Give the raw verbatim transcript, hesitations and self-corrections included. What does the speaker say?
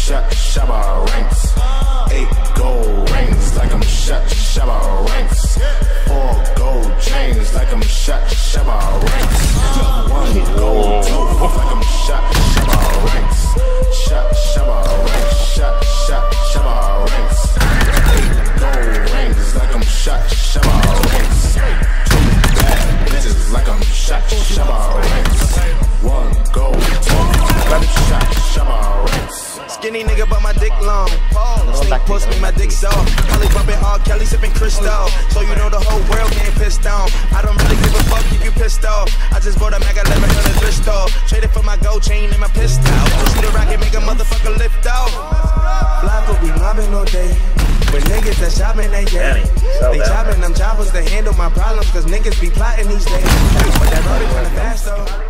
shot Shabba ranks. Eight gold rings like I'm shot Shabba ranks. Four gold chains like I'm shot Shabba ranks. One gold tooth like I'm shot Shabba ranks. Shot Shabba ranks. Shot shot Shabba ranks. Eight gold rings like I'm shot Shabba ranks. Two bad bitches like I'm shot Shabba ranks. One gold tooth like I'm shot Shabba ranks. Skinny nigga, but my dick long. Sneak puss me, my dick soft. Holly bumping R. Kelly sipping crystal. So you know the whole world getting pissed on. I don't really give a fuck if you pissed off. I just bought a Mac eleven on the thrift store. Traded for my gold chain and my pistol. Shoot a rocket, make a motherfucker lift off. Flocko be mobbing all day. When niggas that shopping, they get so they chopping them choppers to handle my problems. Cause niggas be plotting these days. But that road is kinda fast though.